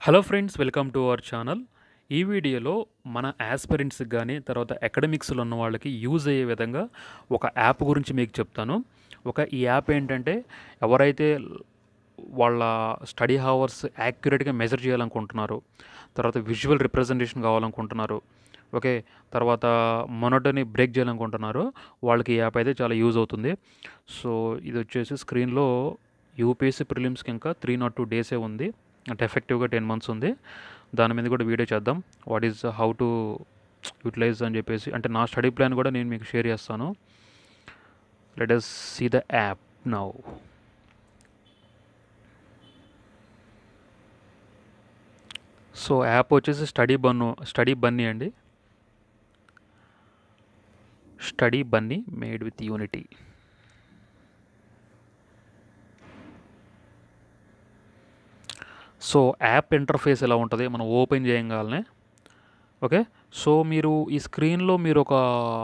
Hello friends, welcome to our channel. ఈ వీడియోలో మన యాస్పిరెంట్స్కి కానీ తర్వాత అకాడమిక్స్లో ఉన్న వాళ్ళకి యూజ్ అయ్యే విధంగా ఒక యాప్ గురించి మీకు చెప్తాను. ఈ యాప్ ఏంటంటే ఎవరైతే వాళ్ళ స్టడీ అవర్స్ యాక్యురేట్గా మెజర్ చేయాలనుకుంటున్నారు, తర్వాత విజువల్ రిప్రజెంటేషన్ కావాలనుకుంటున్నారు, ఓకే, తర్వాత మొనోటనీ బ్రేక్ చేయాలనుకుంటున్నారు, వాళ్ళకి ఈ యాప్ అయితే చాలా యూజ్ అవుతుంది. సో ఇది వచ్చేసి స్క్రీన్లో యూపీఎస్సీ ప్రిలిమ్స్కి ఇంకా 302 డేసే ఉంది, అంటే ఎఫెక్టివ్గా 10 మంత్స్ ఉంది. దాని మీద కూడా వీడియో చేద్దాం, what is how to utilize అని చెప్పేసి. అంటే నా స్టడీ ప్లాన్ కూడా నేను మీకు షేర్ చేస్తాను. Let us see the app now. So app వచ్చేసి స్టడీ బన్నీ అండి. Study Bunny made with Unity. So app interface ఎలా ఉంటుంది మనం ఓపెన్ చేయగానే, ఓకే. సో మీరు ఈ స్క్రీన్లో మీరు ఒక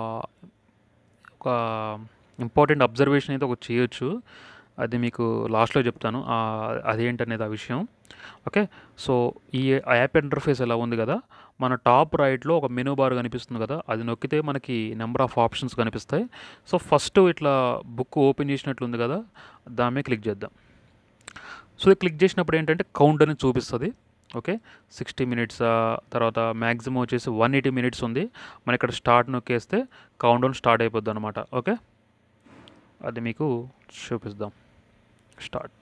ఇంపార్టెంట్ అబ్జర్వేషన్ అయితే ఒకటి చేయొచ్చు, అది మీకు లాస్ట్లో చెప్తాను అదేంటనేది ఆ విషయం, ఓకే. సో ఈ యాప్ ఇంటర్ఫేస్ ఎలా ఉంది కదా, మన టాప్ రైట్లో ఒక మెనూ బార్ కనిపిస్తుంది కదా, అది నొక్కితే మనకి నెంబర్ ఆఫ్ ఆప్షన్స్ కనిపిస్తాయి. సో ఫస్ట్ ఇట్లా బుక్ ఓపెన్ చేసినట్లుంది కదా, దాని మీద క్లిక్ చేద్దాం. సో ఇది క్లిక్ చేసినప్పుడు ఏంటంటే కౌంట్ అనేది చూపిస్తుంది, ఓకే. 60 మినిట్స్, తర్వాత మ్యాక్సిమం వచ్చేసి 180 మినిట్స్ ఉంది. మనం ఇక్కడ స్టార్ట్ నొక్కేస్తే కౌంట్ డౌన్ స్టార్ట్ అయిపోద్ది అనమాట, ఓకే. అది మీకు చూపిద్దాం. స్టార్ట్.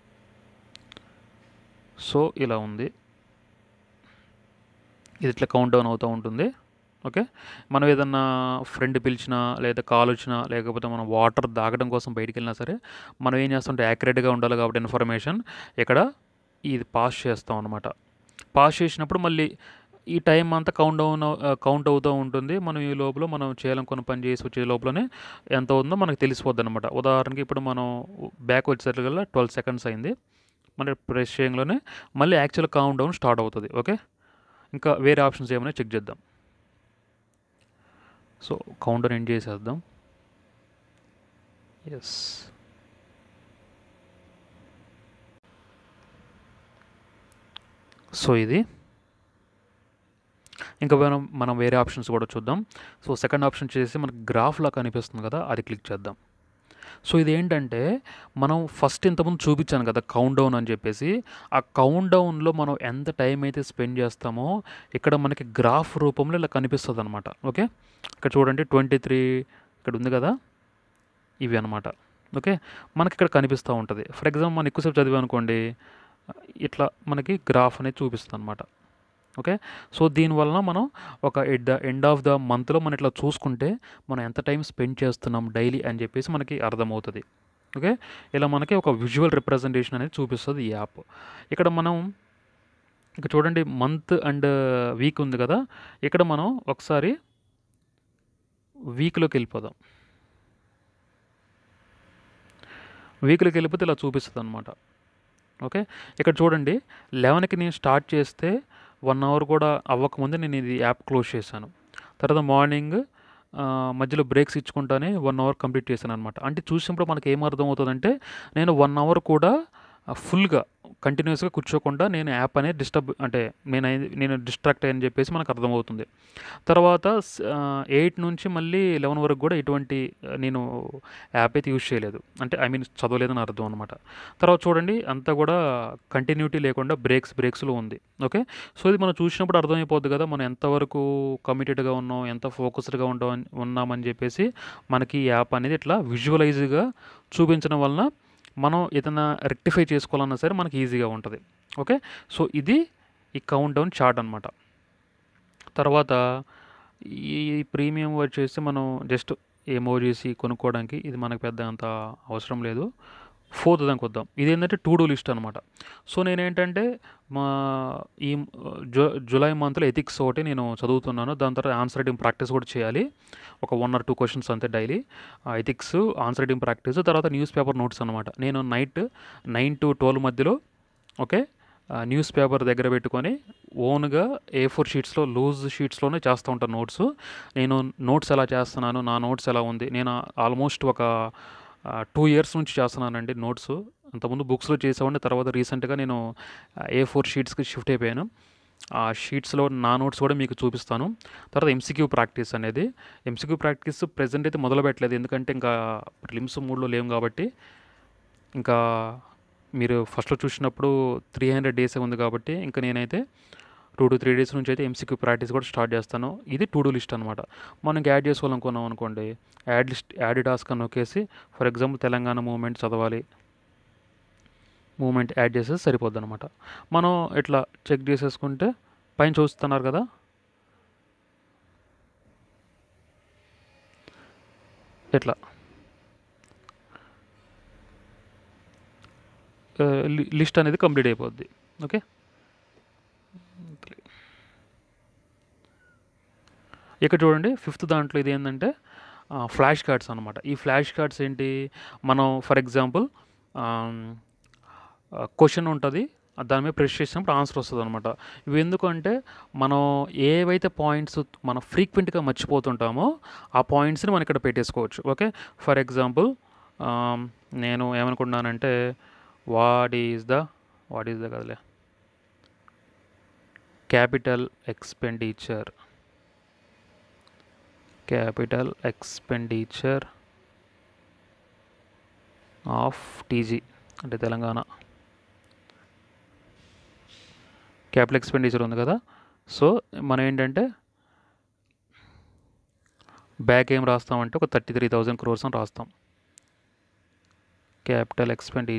సో ఇలా ఉంది, ఇది ఇట్లా కౌంట్ డౌన్ అవుతూ ఉంటుంది, ఓకే. మనం ఏదన్నా ఫ్రెండ్ పిలిచినా లేదా కాల్ వచ్చినా లేకపోతే మనం వాటర్ తాగడం కోసం బయటికి వెళ్ళినా సరే మనం ఏం చేస్తుంటే యాక్యురేట్గా ఉండాలి కాబట్టి ఇన్ఫర్మేషన్ ఇక్కడ ఇది పాస్ చేస్తాం అనమాట. పాస్ చేసినప్పుడు మళ్ళీ ఈ టైం అంతా కౌంట్ అవుతూ ఉంటుంది. మనం ఈ లోపల మనం చేయాలనుకున్న పని చేసి వచ్చే లోపలనే ఎంత ఉందో మనకు తెలిసిపోద్ది అనమాట. ఉదాహరణకి ఇప్పుడు మనం బ్యాక్ వచ్చేసరికల్లా 12 సెకండ్స్ అయింది, మనం ప్రెస్ చేయడంలోనే మళ్ళీ యాక్చువల్ కౌంట్ డౌన్ స్టార్ట్ అవుతుంది, ఓకే. ఇంకా వేరే ఆప్షన్స్ ఏమైనా చెక్ చేద్దాం. సో కౌంట్ డౌన్ ఎండ్ చేసేద్దాం. ఎస్. సో ఇది ఇంకా మనం వేరే ఆప్షన్స్ కూడా చూద్దాం. సో సెకండ్ ఆప్షన్ చేసి మనకు గ్రాఫ్లా కనిపిస్తుంది కదా, అది క్లిక్ చేద్దాం. సో ఇదేంటంటే మనం ఫస్ట్ ఇంతకుముందు చూపించాను కదా కౌంట్ డౌన్ అని చెప్పేసి, ఆ కౌంట్ డౌన్లో మనం ఎంత టైం అయితే స్పెండ్ చేస్తామో ఇక్కడ మనకి గ్రాఫ్ రూపంలో ఇలా కనిపిస్తుంది అనమాట, ఓకే. ఇక్కడ చూడండి 23 ఇక్కడ ఉంది కదా, ఇవి అనమాట, ఓకే. మనకి ఇక్కడ కనిపిస్తూ ఉంటుంది. ఫర్ ఎగ్జాంపుల్ మనం ఎక్కువసేపు చదివామనుకోండి, ఇట్లా మనకి గ్రాఫ్ అనేది చూపిస్తుంది అనమాట, ఓకే. సో దీనివలన మనం at the end of the మంత్లో మనం ఇట్లా చూసుకుంటే మనం ఎంత టైం స్పెండ్ చేస్తున్నాం డైలీ అని చెప్పేసి మనకి అర్థమవుతుంది, ఓకే. ఇలా మనకి ఒక విజువల్ రిప్రజెంటేషన్ అనేది చూపిస్తుంది ఈ యాప్. ఇక్కడ చూడండి మంత్ అండ్ వీక్ ఉంది కదా, ఇక్కడ మనం ఒకసారి వీక్లోకి వెళ్ళిపోదాం. వీక్లోకి వెళ్ళిపోతే ఇలా చూపిస్తుంది అనమాట, ఓకే. ఇక్కడ చూడండి 11కి నేను స్టార్ట్ చేస్తే 1 అవర్ కూడా అవ్వకముందే నేను ఇది యాప్ క్లోజ్ చేశాను. తర్వాత మార్నింగ్ మధ్యలో బ్రేక్స్ ఇచ్చుకుంటానే 1 అవర్ కంప్లీట్ చేశాను అనమాట. అంటే చూసినప్పుడు మనకి ఏమర్థమవుతుందంటే నేను 1 అవర్ కూడా ఫుల్గా కంటిన్యూస్గా కూర్చోకుండా నేను యాప్ అనేది నేను డిస్ట్రాక్ట్ అయ్యని చెప్పేసి మనకు అర్థమవుతుంది. తర్వాత 8 నుంచి మళ్ళీ 11 వరకు కూడా ఎటువంటి నేను యాప్ అయితే యూజ్ చేయలేదు, అంటే చదవలేదని అర్థం అనమాట. తర్వాత చూడండి అంతా కూడా కంటిన్యూటీ లేకుండా బ్రేక్స్లో ఉంది, ఓకే. సో ఇది మనం చూసినప్పుడు అర్థమైపోద్ది కదా మనం ఎంతవరకు కమిటెడ్గా ఉన్నాం, ఎంత ఫోకస్డ్గా ఉన్నామని చెప్పేసి మనకి ఈ యాప్ అనేది ఇట్లా విజువలైజ్గా చూపించడం వలన మనం ఏదైనా రెక్టిఫై చేసుకోవాలన్నా సరే మనకి ఈజీగా ఉంటుంది, ఓకే. సో ఇది ఈ కౌంట్ డౌన్ చార్ట్ అనమాట. తర్వాత ఈ ప్రీమియం వచ్చేసి మనం జస్ట్ ఎమోజీస్ కొనుక్కోవడానికి ఇది మనకు పెద్ద అంత అవసరం లేదు. ఫోర్త్ దానికి వద్దాం. ఇదేంటంటే టు డూ లిస్ట్ అనమాట. సో నేనేంటంటే మా ఈ జూలై మంత్లో ఎథిక్స్ ఒకటి నేను చదువుతున్నాను, దాని తర్వాత ఆన్సర్ రైటింగ్ ప్రాక్టీస్ కూడా చేయాలి, ఒక 1 or 2 క్వశ్చన్స్ అంతే daily. Ethics, answer writing practice, తర్వాత న్యూస్ పేపర్ నోట్స్ అనమాట. నేను నైట్ 9 to 12 మధ్యలో, ఓకే, న్యూస్ పేపర్ దగ్గర పెట్టుకొని ఓన్గా A4 షీట్స్లో లూజ్ షీట్స్లోనే చేస్తూ ఉంటాను నోట్స్. నేను నోట్స్ ఎలా చేస్తున్నాను, నా నోట్స్ ఎలా ఉంది, నేను ఆల్మోస్ట్ ఒక 2 years నుంచి చేస్తున్నానండి నోట్స్. అంతకుముందు బుక్స్లో చేసేవాడిని, తర్వాత రీసెంట్గా నేను A4 షీట్స్కి షిఫ్ట్ అయిపోయాను. ఆ షీట్స్లో నా నోట్స్ కూడా మీకు చూపిస్తాను. తర్వాత ఎంసీక్యూ ప్రాక్టీస్ అనేది, ఎంసీక్యూ ప్రాక్టీస్ ప్రెజెంట్ అయితే మొదలు పెట్టలేదు, ఎందుకంటే ఇంకా ప్రిలిమ్స్ మూడ్లో లేము కాబట్టి. ఇంకా మీరు ఫస్ట్లో చూసినప్పుడు 300 డేసే ఉంది కాబట్టి ఇంకా నేనైతే 2 to 3 డేస్ నుంచి అయితే ఎంసీక్యూ ప్రాక్టీస్ కూడా స్టార్ట్ చేస్తాను. ఇది టు డూ లిస్ట్ అనమాట. మనం యాడ్ చేసుకోవాలనుకున్నాం అనుకోండి, యాడ్ టాస్క్ అని నొక్కేసి ఫర్ ఎగ్జాంపుల్ తెలంగాణ మూవ్మెంట్ చదవాలి, మూవ్మెంట్ యాడ్ చేసేసి సరిపోద్ది అనమాట. మనం ఇట్లా చెక్ చేసేసుకుంటే పైన చూస్తున్నారు కదా, ఇట్లా లిస్ట్ అనేది కంప్లీట్ అయిపోద్ది. ఓకే, ఇక్కడ చూడండి 5th దాంట్లో ఇది ఏంటంటే ఫ్లాష్ కార్డ్స్ అనమాట. ఈ ఫ్లాష్ కార్డ్స్ ఏంటి, మనం ఫర్ ఎగ్జాంపుల్ క్వశ్చన్ ఉంటుంది, దాని మీద ప్రెస్ చేసినప్పుడు ఆన్సర్ వస్తుంది అనమాట. ఇవి ఎందుకంటే మనం ఏవైతే పాయింట్స్ మనం ఫ్రీక్వెంట్గా మర్చిపోతుంటామో ఆ పాయింట్స్ని మనం ఇక్కడ పెట్టేసుకోవచ్చు. ఓకే, ఫర్ ఎగ్జాంపుల్ నేను ఏమనుకున్నానంటే వాట్ ఈజ్ ద కదలే క్యాపిటల్ ఎక్స్పెండిచర్ ఆఫ్ టీజీ అంటే తెలంగాణ. క్యాపిటల్ ఎక్స్పెండిచర్ ఉంది కదా, సో మనం ఏంటంటే బ్యాక్ ఏం రాస్తామంటే ఒక 33,000 crores అని రాస్తాం. క్యాపిటల్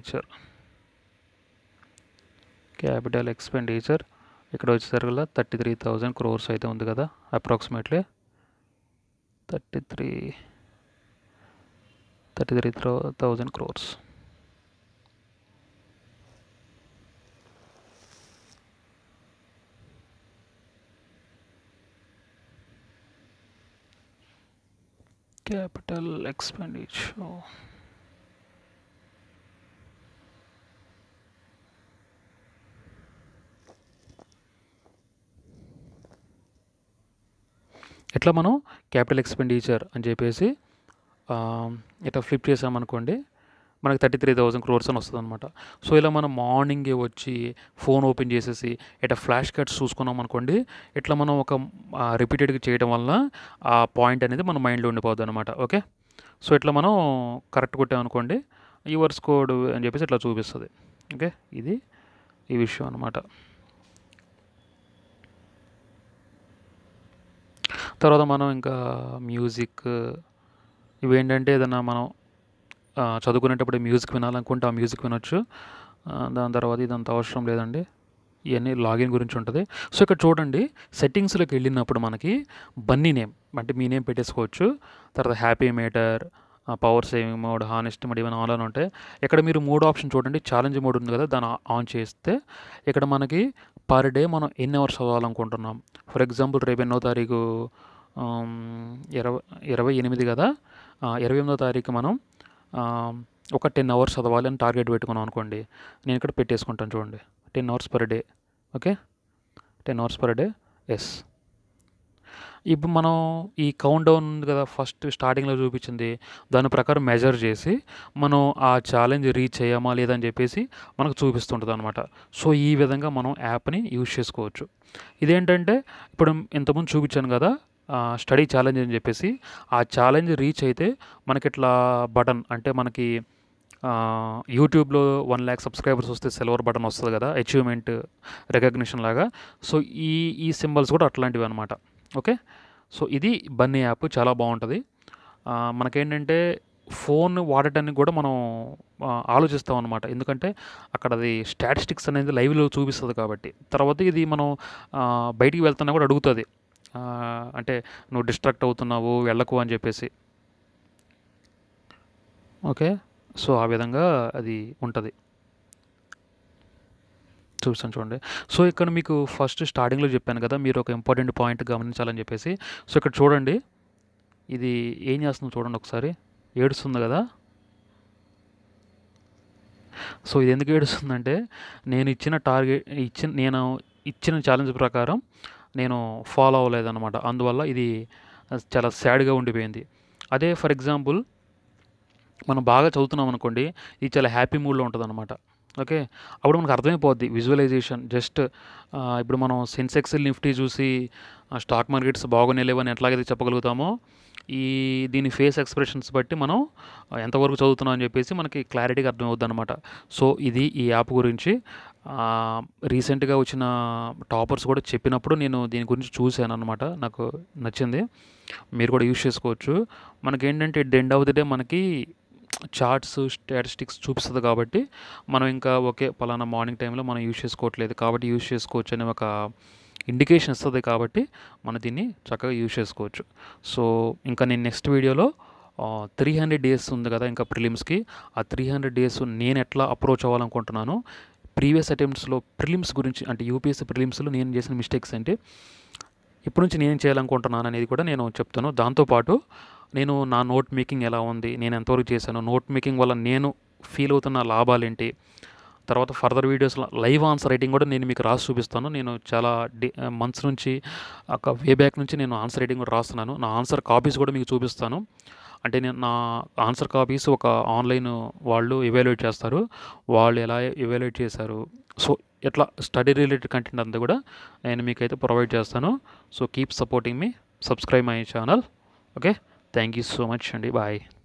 ఎక్స్పెండిచర్ ఇక్కడ వచ్చేసరికి 33,000 crores అయితే ఉంది కదా, అప్రాక్సిమేట్లీ 33,000 crores. క్యాపిటల్ ఎక్స్పెండిచర్ ఇట్లా మనం క్యాపిటల్ ఎక్స్పెండిచర్ అని చెప్పేసి ఇట్లా ఫ్లిప్ చేసామనుకోండి, మనకి 33,000 crores అని వస్తుంది అనమాట. సో ఇలా మనం మార్నింగే వచ్చి ఫోన్ ఓపెన్ చేసేసి ఇట్లా ఫ్లాష్ కార్డ్స్ చూసుకున్నాం అనుకోండి, ఇట్లా మనం ఒక రిపీటెడ్గా చేయడం వల్ల ఆ పాయింట్ అనేది మన మైండ్లో ఉండిపోద్ది అనమాట. ఓకే, సో ఇట్లా మనం కరెక్ట్ కొట్టామనుకోండి, యువర్ స్కోర్డ్ అని చెప్పేసి ఇట్లా చూపిస్తుంది. ఓకే, ఇది ఈ విషయం అనమాట. తర్వాత మనం ఇంకా మ్యూజిక్ ఇవేంటంటే ఏదైనా మనం చదువుకునేటప్పుడు మ్యూజిక్ వినాలనుకుంటే ఆ మ్యూజిక్ వినొచ్చు. దాని తర్వాత ఇదంత అవసరం లేదండి, ఇవన్నీ లాగిన్ గురించి ఉంటుంది. సో ఇక్కడ చూడండి, సెట్టింగ్స్లోకి వెళ్ళినప్పుడు మనకి బన్నీ నేమ్ అంటే మీ నేమ్ పెట్టేసుకోవచ్చు. తర్వాత happy meter, power saving mode, honest mode ఇవన్నీ ఆన్లైన్ ఉంటాయి. ఇక్కడ మీరు మోడ్ ఆప్షన్ చూడండి, ఛాలెంజ్ మోడ్ ఉంది కదా, దాన్ని ఆన్ చేస్తే ఇక్కడ మనకి పర్ డే మనం ఎన్ని అవర్స్ చదవాలనుకుంటున్నాం. ఫర్ ఎగ్జాంపుల్ రేపు 8వ తారీఖు 28 కదా, 28వ తారీఖు మనం ఒక 10 hours చదవాలి అని టార్గెట్ పెట్టుకున్నాం అనుకోండి, నేను ఇక్కడ పెట్టేసుకుంటాను చూడండి 10 hours per day. Okay, 10 hours per day. Yes, ఇప్పుడు మనం ఈ కౌంట్ డౌన్ ఉంది కదా, ఫస్ట్ స్టార్టింగ్లో చూపించింది, దాని ప్రకారం మెజర్ చేసి మనం ఆ ఛాలెంజ్ రీచ్ అయ్యామా లేదని చెప్పేసి మనకు చూపిస్తుంటుంది అనమాట. సో ఈ విధంగా మనం యాప్ని యూజ్ చేసుకోవచ్చు. ఇదేంటంటే ఇప్పుడు ఇంతకుముందు చూపించాను కదా స్టడీ ఛాలెంజ్ అని చెప్పేసి, ఆ ఛాలెంజ్ రీచ్ అయితే మనకి ఇట్లా బటన్ అంటే మనకి యూట్యూబ్లో 1 lakh సబ్స్క్రైబర్స్ వస్తే సిల్వర్ బటన్ వస్తుంది కదా, అచీవ్మెంట్ రికగ్నిషన్ లాగా. సో ఈ సింబల్స్ కూడా అట్లాంటివి అనమాట. ఓకే, సో ఇది బన్నీ యాప్ చాలా బాగుంటుంది. మనకేంటంటే ఫోన్ వాడటానికి కూడా మనం ఆలోచిస్తాం అనమాట, ఎందుకంటే అక్కడ అది స్టాటిస్టిక్స్ అనేది లైవ్లో చూపిస్తుంది కాబట్టి. తర్వాత ఇది మనం బయటికి వెళ్తున్నా కూడా అడుగుతుంది, అంటే నువ్వు డిస్ట్రాక్ట్ అవుతున్నావు వెళ్ళకు అని చెప్పేసి. ఓకే, సో ఆ విధంగా అది ఉంటుంది. చూస్తాను చూడండి. సో ఇక్కడ మీకు ఫస్ట్ స్టార్టింగ్లో చెప్పాను కదా, మీరు ఒక ఇంపార్టెంట్ పాయింట్ గమనించాలని చెప్పేసి. సో ఇక్కడ చూడండి, ఇది ఏం చేస్తుందో చూడండి ఒకసారి, ఏడుస్తుంది కదా. సో ఇది ఎందుకు ఏడుస్తుందంటే నేను ఇచ్చిన ఛాలెంజ్ ప్రకారం నేను ఫాలో అవ్వలేదన్నమాట, అందువల్ల ఇది చాలా సాడ్గా ఉండిపోయింది. అదే ఫర్ ఎగ్జాంపుల్ మనం బాగా చదువుతున్నాం అనుకోండి, ఇది చాలా హ్యాపీ మూడ్‌లో ఉంటదనమాట. ఓకే. అప్పుడు మనకు అర్థమైపోద్ది విజువలైజేషన్ జస్ట్ ఇప్పుడు మనం సెన్సెక్స్, నిఫ్టీ చూసి స్టాక్ మార్కెట్స్ బాగున్నాయి లేవని ఎట్లాగైతే చెప్పగలుగుతామో, ఈ దీని ఫేస్ ఎక్స్‌ప్రెషన్స్ బట్టి మనం ఎంతవరకు చదువుతున్నాం అని చెప్పేసి మనకి క్లారిటీగా అర్థమవుద్దనమాట. సో, ఇది ఈ యాప్ గురించి. రీసెంట్‌గా వచ్చిన టాపర్స్ కూడా చెప్పినప్పుడు నేను దీని గురించి చూసాననమాట. నాకు నచ్చింది. మీరు కూడా యూజ్ చేసుకోవచ్చు. మనకేంటంటే at the end of the day మనకి చార్ట్స్, స్టాటిస్టిక్స్ చూపిస్తది కాబట్టి, మనం ఇంకా ఓకే. పలానా మార్నింగ్ టైంలో మనం యూజ్ చేసుకోవట్లేదు కాబట్టి యూజ్ చేసుకోవచ్చు అనే ఒక ఇండికేషన్ ఇస్తది కాబట్టి, మనం దీన్ని చక్కగా యూజ్ చేసుకోవచ్చు. సో, ఇంకా నేను నెక్స్ట్ వీడియోలో 300 డేస్ ఉంది కదా! ఇంకా ప్రిలిమ్స్‌కి. ఆ 300 డేస్ నేను ఎట్లా అప్రోచ్ అవ్వాలనుకుంటున్నాను, ప్రీవియస్ అటెంప్ట్స్‌లో ప్రిలిమ్స్ గురించి అంటే యూపీఎస్సీ ప్రిలిమ్స్‌లో నేను చేసిన మిస్టేక్స్ ఏంటి, ఇప్పటి నుంచి నేనేం చేయాలనుకుంటున్నాను అనేది కూడా నేను చెప్తాను. దాంతో పాటు నేను నా నోట్ మేకింగ్ ఎలా ఉంది, నేను ఎంతవరకు చేశాను, నోట్ మేకింగ్ వల్ల నేను ఫీల్ అవుతున్న లాభాలేంటి, తర్వాత ఫర్దర్ వీడియోస్‌లో లైవ్ ఆన్సర్ రైటింగ్ కూడా నేను మీకు రాసి చూపిస్తాను. నేను చాలా మంత్స్ నుంచి ఒక వే బ్యాక్ నుంచి నేను ఆన్సర్ రైటింగ్ కూడా రాస్తున్నాను. నా ఆన్సర్ కాపీస్ కూడా మీకు చూపిస్తాను. అంటే నేను నా ఆన్సర్ కాపీస్ ఒక ఆన్‌లైన్ వాళ్ళు ఎవాల్యుయేట్ చేస్తారు. వాళ్ళు ఎలా ఎవాల్యుయేట్ చేశారు, సో, ఇట్లా స్టడీ రిలేటెడ్ కంటెంట్ అంతా కూడా నేను మీకైతే ప్రొవైడ్ చేస్తాను. So, keep supporting me. Subscribe my channel. Okay. Thank you so much అండి. బాయ్.